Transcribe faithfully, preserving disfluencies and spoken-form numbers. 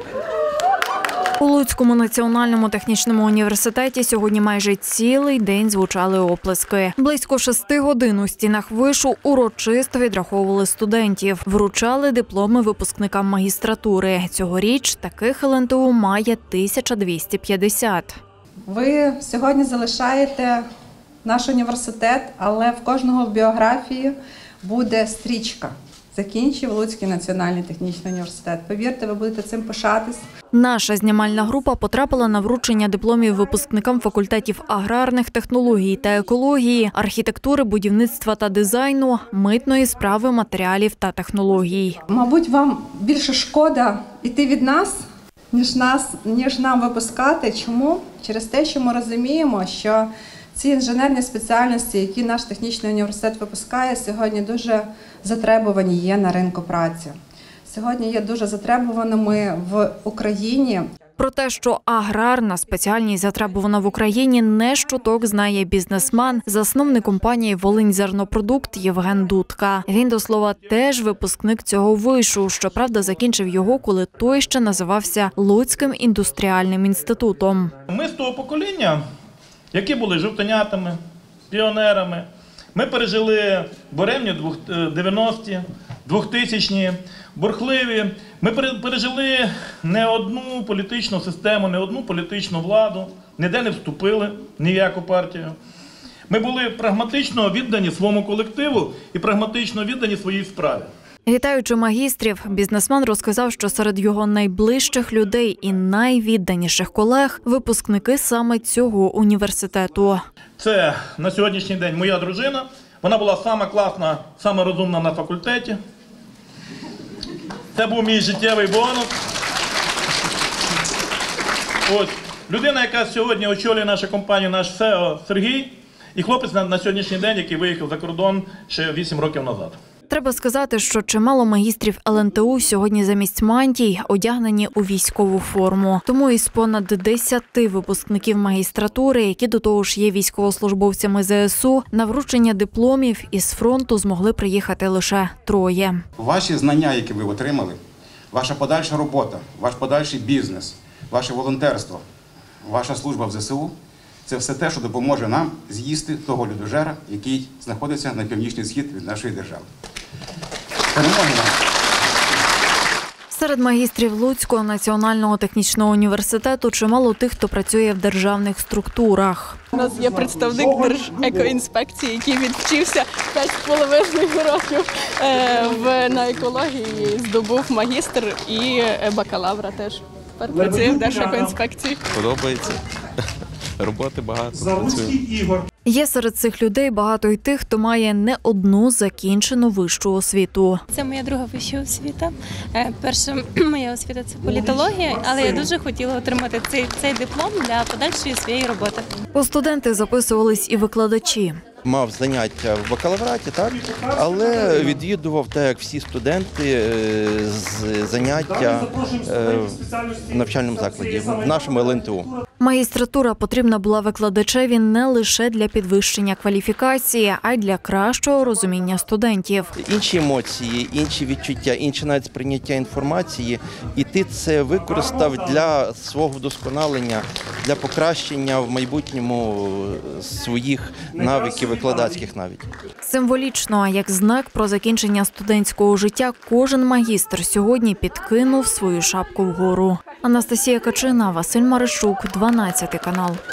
У Луцькому національному технічному університеті сьогодні майже цілий день звучали оплески. Близько шести годин у стінах вишу урочисто відраховували студентів. Вручали дипломи випускникам магістратури. Цьогоріч таких ел ен те у має тисяча двісті п'ятдесят. Ви сьогодні залишаєте наш університет, але в кожного в біографії буде стрічка. Закінчив Луцький національний технічний університет. Повірте, ви будете цим пишатись. Наша знімальна група потрапила на вручення дипломів випускникам факультетів аграрних технологій та екології, архітектури, будівництва та дизайну, митної справи, матеріалів та технологій. Мабуть, вам більше шкода йти від нас, ніж нас, ніж нам випускати. Чому? Через те, що ми розуміємо, що ці інженерні спеціальності, які наш технічний університет випускає, сьогодні дуже затребувані є на ринку праці. Сьогодні є дуже затребуваними в Україні. Про те, що аграрна спеціальність затребувана в Україні, не щуток знає бізнесмен, засновник компанії «Волиньзернопродукт» Євген Дудка. Він, до слова, теж випускник цього вишу. Щоправда, закінчив його, коли той ще називався Луцьким індустріальним інститутом. Ми з того покоління, які були жовтенятами, піонерами. Ми пережили буремні дев'яності, двохтисячні, бурхливі. Ми пережили не одну політичну систему, не одну політичну владу, ніде не вступили ні в яку партію. Ми були прагматично віддані своєму колективу і прагматично віддані своїй справі. Вітаючи магістрів, бізнесмен розказав, що серед його найближчих людей і найвідданіших колег – випускники саме цього університету. Це на сьогоднішній день моя дружина. Вона була сама класна, сама розумна на факультеті. Це був мій життєвий бонус. Ось, людина, яка сьогодні очолює нашу компанію, наш се о Сергій, і хлопець на, на сьогоднішній день, який виїхав за кордон ще вісім років назад. Треба сказати, що чимало магістрів ел ен те у сьогодні замість мантій одягнені у військову форму. Тому із понад десяти випускників магістратури, які до того ж є військовослужбовцями зе ес у, на вручення дипломів із фронту змогли приїхати лише троє. Ваші знання, які ви отримали, ваша подальша робота, ваш подальший бізнес, ваше волонтерство, ваша служба в зе ес у – це все те, що допоможе нам з'їсти того людожера, який знаходиться на північний схід від нашої держави. Перемоги нам! Серед магістрів Луцького національного технічного університету чимало тих, хто працює в державних структурах. У нас є представник Держекоінспекції, який відвчився п'ять з половиною років на екології, здобув магістр і бакалавра теж. Тепер працює в Держекоінспекції. Подобається. Роботи багато, працює. Є серед цих людей багато й тих, хто має не одну закінчену вищу освіту. Це моя друга вища освіта. Перша моя освіта – це політологія, але я дуже хотіла отримати цей, цей диплом для подальшої своєї роботи. У студенти записувались і викладачі. Мав заняття в бакалавраті, так, але відвідував, так як всі студенти, заняття в навчальному закладі, в нашому ел ен те у. Магістратура потрібна була викладачеві не лише для підвищення кваліфікації, а й для кращого розуміння студентів. Інші емоції, інші відчуття, інше навіть сприйняття інформації. І ти це використав для свого вдосконалення, для покращення в майбутньому своїх навиків, викладацьких навіть. Символічно, як знак про закінчення студентського життя, кожен магістр сьогодні підкинув свою шапку вгору. Анастасія Качина, Василь Марищук, дванадцятий канал.